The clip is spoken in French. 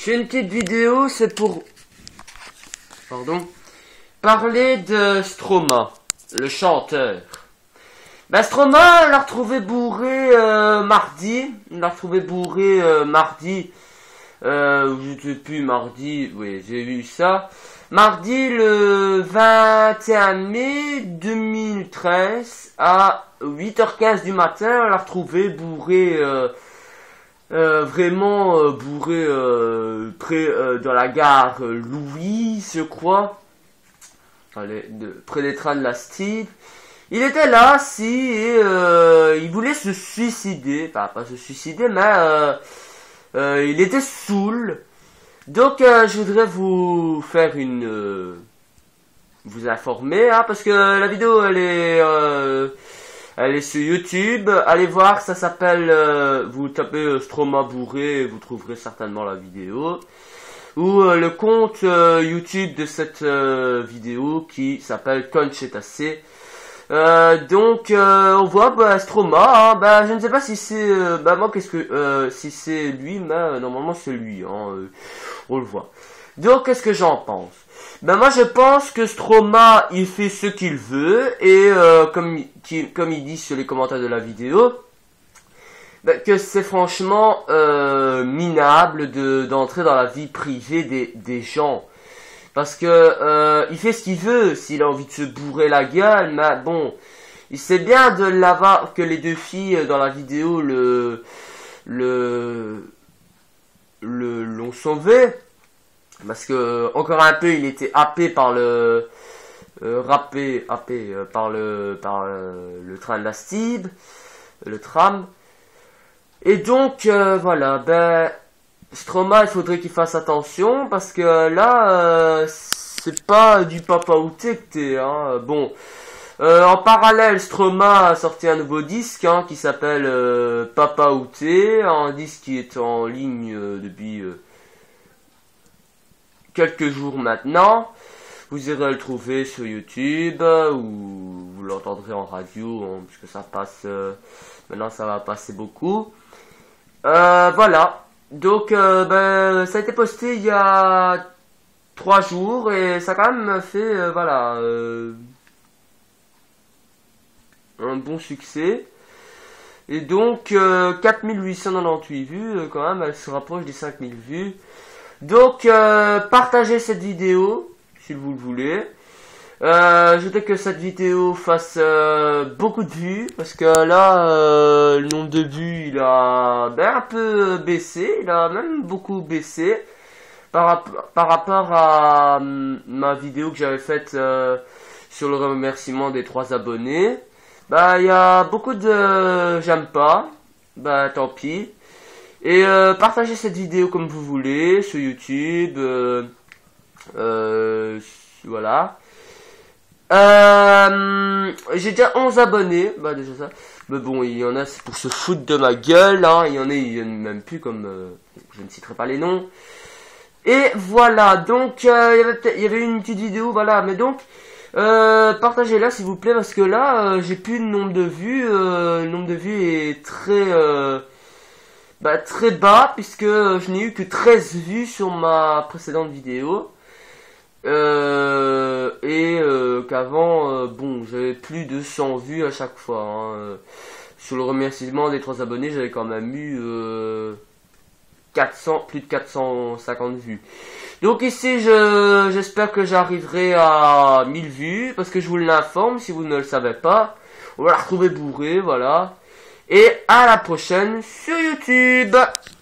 J'ai une petite vidéo, c'est pour... parler de Stromae, le chanteur. Ben Stromae, on l'a retrouvé bourré mardi. On l'a retrouvé bourré mardi. Je sais plus, mardi, oui, j'ai vu ça. Mardi le 21 mai 2013 à 8h15 du matin, on l'a retrouvé bourré, vraiment bourré près dans la gare Louis, je crois, près des trains de la Steve. Il était là, assis, et il voulait se suicider, enfin pas se suicider, mais il était saoul. Donc je voudrais vous faire vous informer, hein, parce que la vidéo elle est sur YouTube. Allez voir, ça s'appelle, vous tapez Stromae bourré, vous trouverez certainement la vidéo. Ou le compte YouTube de cette vidéo qui s'appelle Conchetacé. Donc on voit Stromae, hein, je ne sais pas si c'est moi si c'est lui, mais normalement c'est lui, hein, on le voit. Donc qu'est-ce que j'en pense? Moi je pense que Stromae il fait ce qu'il veut, et comme il dit sur les commentaires de la vidéo, que c'est franchement minable d'entrer dans la vie privée des gens. Parce que il fait ce qu'il veut, s'il a envie de se bourrer la gueule, mais bon, il sait bien de l'avoir, que les deux filles dans la vidéo l'ont sauvé, parce que encore un peu il était happé par par le train de la Stib, le tram, et donc voilà, Stromae, il faudrait qu'il fasse attention, parce que là, c'est pas du papa outé que t'es, hein. Bon, en parallèle, Stromae a sorti un nouveau disque, hein, qui s'appelle Papa outé, un disque qui est en ligne depuis quelques jours maintenant. Vous irez le trouver sur YouTube, ou vous l'entendrez en radio, hein, puisque ça passe, maintenant ça va passer beaucoup. Voilà. Donc, ça a été posté il y a 3 jours, et ça a quand même fait, un bon succès. Et donc, 4898 vues, quand même, elle se rapproche des 5000 vues. Donc, partagez cette vidéo, si vous le voulez. Je voudrais que cette vidéo fasse beaucoup de vues, parce que là, le nombre de vues, il a un peu baissé, il a même beaucoup baissé par rapport à ma vidéo que j'avais faite sur le remerciement des 3 abonnés. Il y a beaucoup de j'aime pas, tant pis. Et partagez cette vidéo comme vous voulez, sur YouTube, voilà. J'ai déjà 11 abonnés, déjà ça. Mais bon, il y en a, c'est pour se foutre de ma gueule, hein. Il y en a, ils viennent même plus, comme je ne citerai pas les noms. Et voilà, donc il y avait une petite vidéo, voilà. Mais donc partagez-la s'il vous plaît, parce que là j'ai plus de nombre de vues. Le nombre de vues est très bas, puisque je n'ai eu que 13 vues sur ma précédente vidéo. Qu'avant, j'avais plus de 100 vues à chaque fois, hein. Sur le remerciement des 3 abonnés, j'avais quand même eu plus de 450 vues. Donc ici, j'espère que j'arriverai à 1000 vues, parce que je vous l'informe, si vous ne le savez pas. On va la retrouver bourrée, voilà. Et à la prochaine sur YouTube.